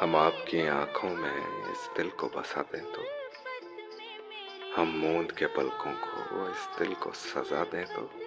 हम आपकी आंखों में इस दिल को बसा दें तो, हम मूंद के पलकों को इस दिल को सजा दें तो